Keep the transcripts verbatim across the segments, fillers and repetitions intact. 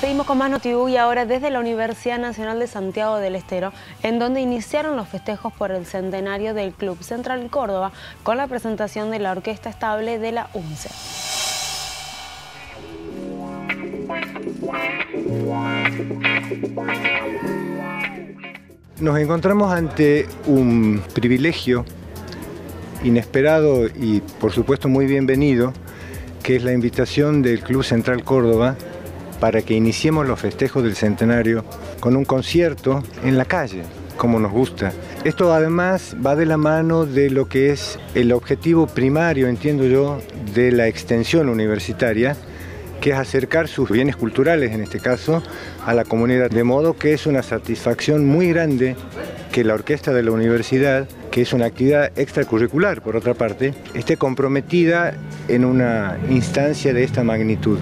Seguimos con más NotiU y ahora desde la Universidad Nacional de Santiago del Estero, en donde iniciaron los festejos por el centenario del Club Central Córdoba con la presentación de la Orquesta Estable de la U N C E. Nos encontramos ante un privilegio inesperado y por supuesto muy bienvenido, que es la invitación del Club Central Córdoba para que iniciemos los festejos del centenario con un concierto en la calle, como nos gusta. Esto además va de la mano de lo que es el objetivo primario, entiendo yo, de la extensión universitaria, que es acercar sus bienes culturales, en este caso, a la comunidad. De modo que es una satisfacción muy grande que la orquesta de la universidad, que es una actividad extracurricular, por otra parte, esté comprometida en una instancia de esta magnitud.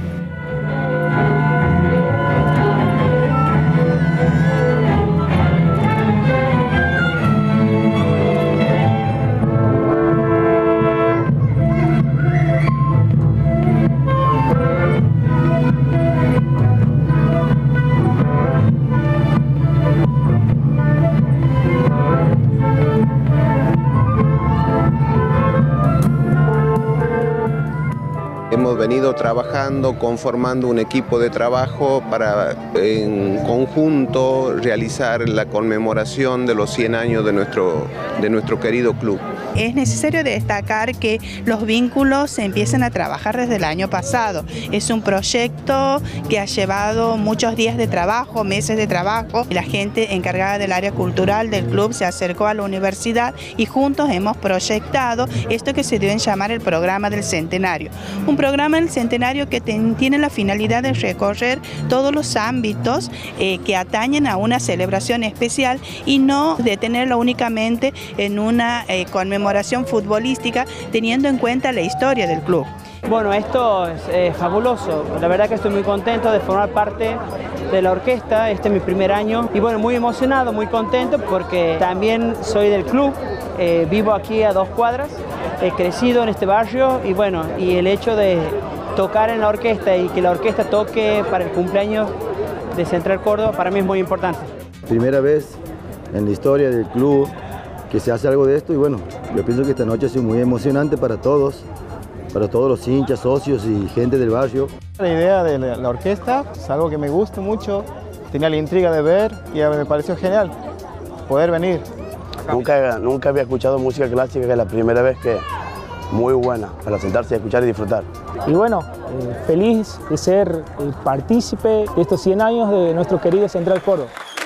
Hemos venido trabajando, conformando un equipo de trabajo para en conjunto realizar la conmemoración de los cien años de nuestro, de nuestro querido club. Es necesario destacar que los vínculos se empiezan a trabajar desde el año pasado. Es un proyecto que ha llevado muchos días de trabajo, meses de trabajo. La gente encargada del área cultural del club se acercó a la universidad y juntos hemos proyectado esto que se dio en llamar el programa del centenario. Un programa del centenario que ten, tiene la finalidad de recorrer todos los ámbitos eh, que atañen a una celebración especial y no detenerlo únicamente en una eh, conmemoración futbolística, teniendo en cuenta la historia del club. Bueno, esto es eh, fabuloso. La verdad que estoy muy contento de formar parte de la orquesta. Este es mi primer año y bueno, muy emocionado, muy contento porque también soy del club, eh, vivo aquí a dos cuadras, he crecido en este barrio y bueno, y el hecho de tocar en la orquesta y que la orquesta toque para el cumpleaños de Central Córdoba para mí es muy importante. Primera vez en la historia del club que se hace algo de esto y bueno, yo pienso que esta noche ha sido muy emocionante para todos, para todos los hinchas, socios y gente del barrio. La idea de la orquesta es algo que me gusta mucho, tenía la intriga de ver y me pareció genial poder venir. Nunca, nunca había escuchado música clásica, que es la primera vez que muy buena para sentarse a escuchar y disfrutar. Y bueno, eh, feliz de ser eh, partícipe de estos cien años de nuestro querido Central Córdoba.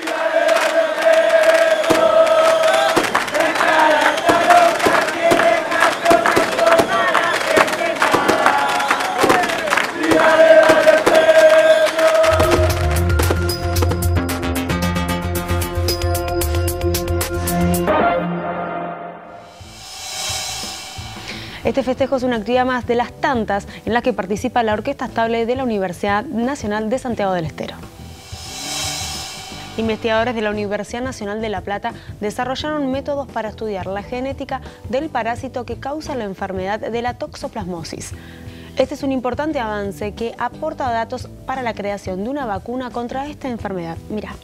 Este festejo es una actividad más de las tantas en las que participa la Orquesta Estable de la Universidad Nacional de Santiago del Estero. Investigadores de la Universidad Nacional de La Plata desarrollaron métodos para estudiar la genética del parásito que causa la enfermedad de la toxoplasmosis. Este es un importante avance que aporta datos para la creación de una vacuna contra esta enfermedad. Mirá.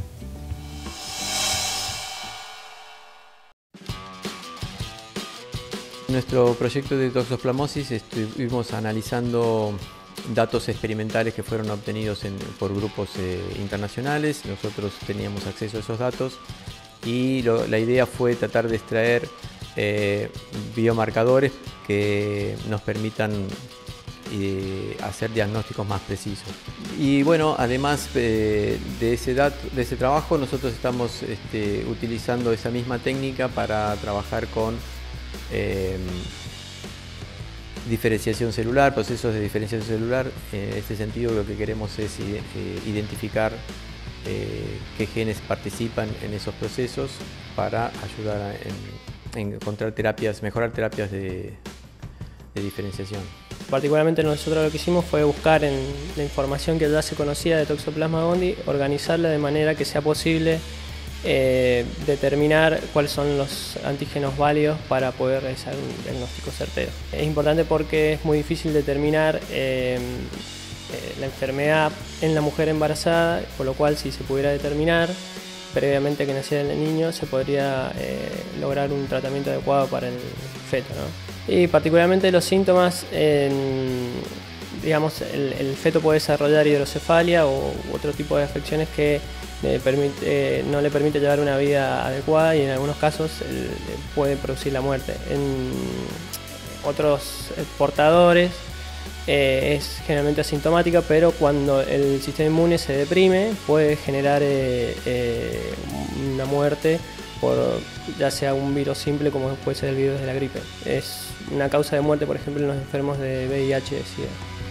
En nuestro proyecto de toxoplasmosis estuvimos analizando datos experimentales que fueron obtenidos en, por grupos eh, internacionales. Nosotros teníamos acceso a esos datos y lo, la idea fue tratar de extraer eh, biomarcadores que nos permitan eh, hacer diagnósticos más precisos. Y bueno, además eh, de, ese dato, de ese trabajo, nosotros estamos este, utilizando esa misma técnica para trabajar con Eh, diferenciación celular, procesos de diferenciación celular. En este sentido lo que queremos es eh, identificar eh, qué genes participan en esos procesos para ayudar a en, en encontrar terapias, mejorar terapias de, de diferenciación. Particularmente nosotros lo que hicimos fue buscar en la información que ya se conocía de Toxoplasma gondii, organizarla de manera que sea posible Eh, determinar cuáles son los antígenos válidos para poder realizar un diagnóstico certero. Es importante porque es muy difícil determinar eh, eh, la enfermedad en la mujer embarazada, por lo cual si se pudiera determinar previamente que naciera el niño, se podría eh, lograr un tratamiento adecuado para el feto, ¿no? Y particularmente los síntomas, en, digamos, el, el feto puede desarrollar hidrocefalia o otro tipo de afecciones que le permite, eh, no le permite llevar una vida adecuada y en algunos casos eh, puede producir la muerte. En otros portadores eh, es generalmente asintomática, pero cuando el sistema inmune se deprime puede generar eh, eh, una muerte por ya sea un virus simple como puede ser el virus de la gripe. Es una causa de muerte, por ejemplo, en los enfermos de V I H y SIDA.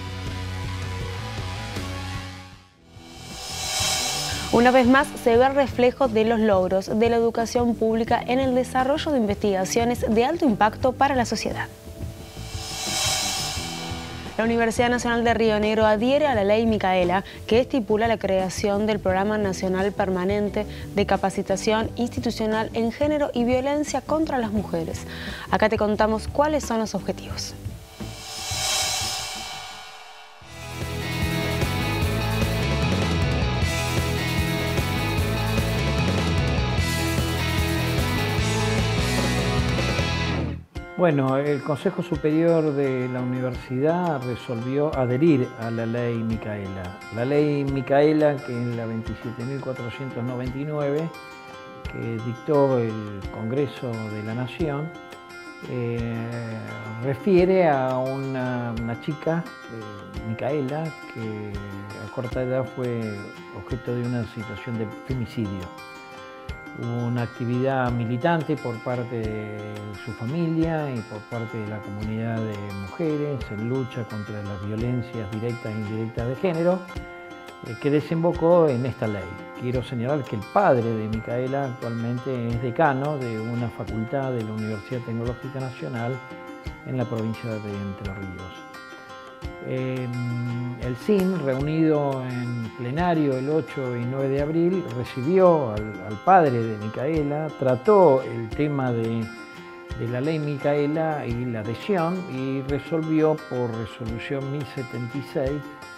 Una vez más se ve el reflejo de los logros de la educación pública en el desarrollo de investigaciones de alto impacto para la sociedad. La Universidad Nacional de Río Negro adhiere a la Ley Micaela, que estipula la creación del Programa Nacional Permanente de Capacitación Institucional en Género y Violencia contra las Mujeres. Acá te contamos cuáles son los objetivos. Bueno, el Consejo Superior de la Universidad resolvió adherir a la Ley Micaela. La Ley Micaela, que es la veintisiete mil cuatrocientos noventa y nueve, que dictó el Congreso de la Nación, eh, refiere a una, una chica, eh, Micaela, que a corta edad fue objeto de una situación de femicidio. Hubo una actividad militante por parte de su familia y por parte de la comunidad de mujeres en lucha contra las violencias directas e indirectas de género, eh, que desembocó en esta ley. Quiero señalar que el padre de Micaela actualmente es decano de una facultad de la Universidad Tecnológica Nacional en la provincia de Entre Ríos. Eh, el C I N, reunido en plenario el ocho y nueve de abril, recibió al, al padre de Micaela, trató el tema de, de la ley Micaela y la adhesión y resolvió por resolución mil setenta y seis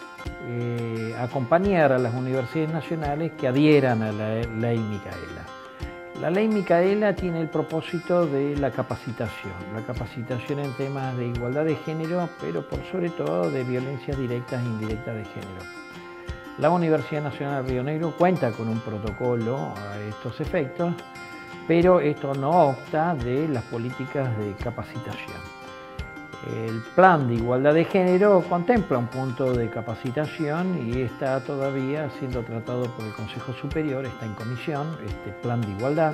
eh, acompañar a las universidades nacionales que adhieran a la ley Micaela. La ley Micaela tiene el propósito de la capacitación, la capacitación en temas de igualdad de género, pero por sobre todo de violencias directas e indirectas de género. La Universidad Nacional de Río Negro cuenta con un protocolo a estos efectos, pero esto no obsta de las políticas de capacitación. El plan de igualdad de género contempla un punto de capacitación y está todavía siendo tratado por el Consejo Superior, está en comisión, este plan de igualdad.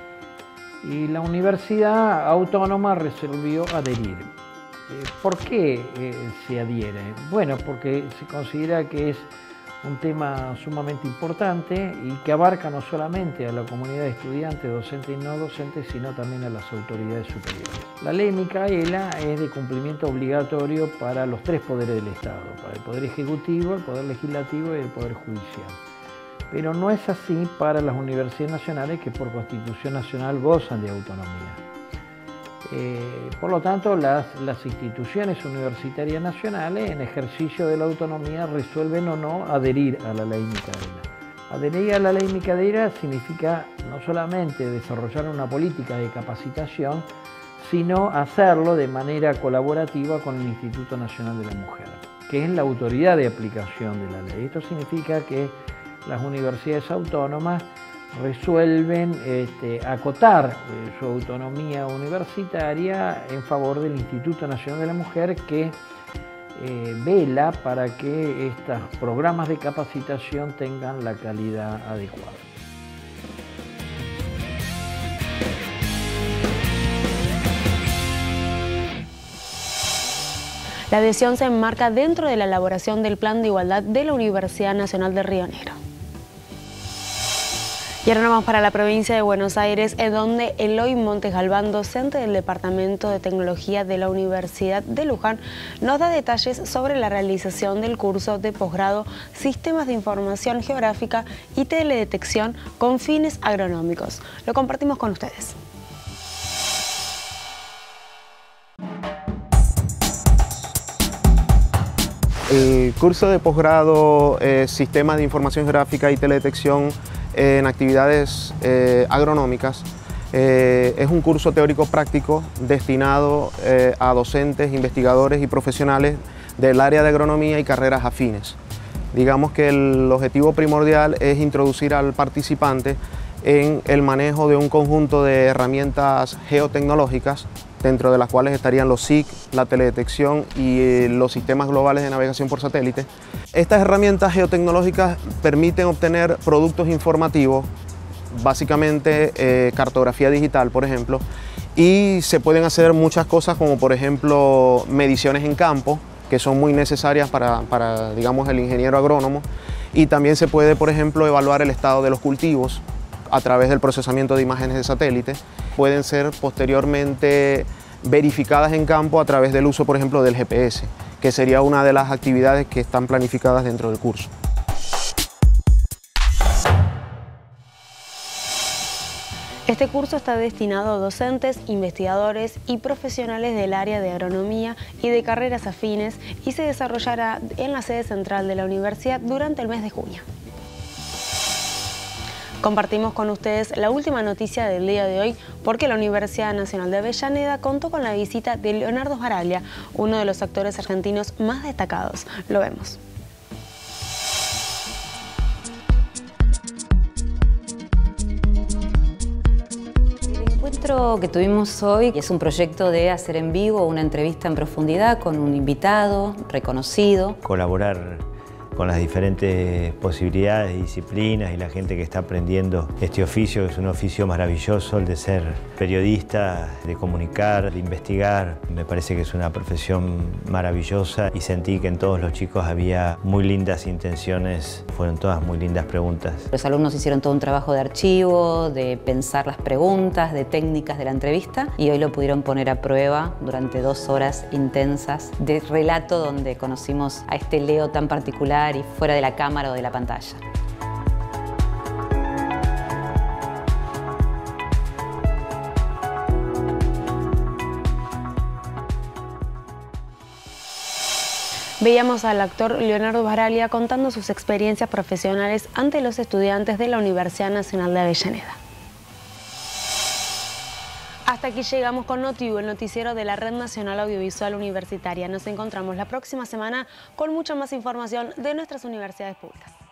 Y la Universidad Autónoma resolvió adherir. ¿Por qué se adhiere? Bueno, porque se considera que es un tema sumamente importante y que abarca no solamente a la comunidad de estudiantes, docentes y no docentes, sino también a las autoridades superiores. La ley Micaela es de cumplimiento obligatorio para los tres poderes del Estado, para el Poder Ejecutivo, el Poder Legislativo y el Poder Judicial. Pero no es así para las universidades nacionales que por Constitución Nacional gozan de autonomía. Eh, por lo tanto, las, las instituciones universitarias nacionales, en ejercicio de la autonomía, resuelven o no adherir a la ley Micaela. Adherir a la ley Micaela significa no solamente desarrollar una política de capacitación, sino hacerlo de manera colaborativa con el Instituto Nacional de la Mujer, que es la autoridad de aplicación de la ley. Esto significa que las universidades autónomas resuelven este, acotar eh, su autonomía universitaria en favor del Instituto Nacional de la Mujer, que eh, vela para que estos programas de capacitación tengan la calidad adecuada. La adhesión se enmarca dentro de la elaboración del Plan de Igualdad de la Universidad Nacional de Río Negro. Y ahora nos vamos para la provincia de Buenos Aires, en donde Eloy Montes Galván, docente del Departamento de Tecnología de la Universidad de Luján, nos da detalles sobre la realización del curso de posgrado Sistemas de Información Geográfica y Teledetección con fines agronómicos. Lo compartimos con ustedes. El curso de posgrado eh, Sistemas de Información Geográfica y Teledetección en actividades eh, agronómicas eh, es un curso teórico práctico destinado eh, a docentes, investigadores y profesionales del área de agronomía y carreras afines. Digamos que el objetivo primordial es introducir al participante en el manejo de un conjunto de herramientas geotecnológicas, dentro de las cuales estarían los S I C, la teledetección y los sistemas globales de navegación por satélite. Estas herramientas geotecnológicas permiten obtener productos informativos, básicamente eh, cartografía digital, por ejemplo, y se pueden hacer muchas cosas como, por ejemplo, mediciones en campo, que son muy necesarias para, para, digamos, el ingeniero agrónomo, y también se puede, por ejemplo, evaluar el estado de los cultivos a través del procesamiento de imágenes de satélite. Pueden ser posteriormente verificadas en campo a través del uso, por ejemplo, del G P S, que sería una de las actividades que están planificadas dentro del curso. Este curso está destinado a docentes, investigadores y profesionales del área de agronomía y de carreras afines y se desarrollará en la sede central de la universidad durante el mes de junio. Compartimos con ustedes la última noticia del día de hoy porque la Universidad Nacional de Avellaneda contó con la visita de Leonardo Sbaraglia, uno de los actores argentinos más destacados. Lo vemos. El encuentro que tuvimos hoy es un proyecto de hacer en vivo una entrevista en profundidad con un invitado reconocido. Colaborar con las diferentes posibilidades y disciplinas y la gente que está aprendiendo este oficio, que es un oficio maravilloso, el de ser periodista, de comunicar, de investigar. Me parece que es una profesión maravillosa y sentí que en todos los chicos había muy lindas intenciones, fueron todas muy lindas preguntas. Los alumnos hicieron todo un trabajo de archivo, de pensar las preguntas, de técnicas de la entrevista y hoy lo pudieron poner a prueba durante dos horas intensas de relato donde conocimos a este Leo tan particular y fuera de la cámara o de la pantalla. Veíamos al actor Leonardo Sbaraglia contando sus experiencias profesionales ante los estudiantes de la Universidad Nacional de Avellaneda. Hasta aquí llegamos con NotIU, el noticiero de la Red Nacional Audiovisual Universitaria. Nos encontramos la próxima semana con mucha más información de nuestras universidades públicas.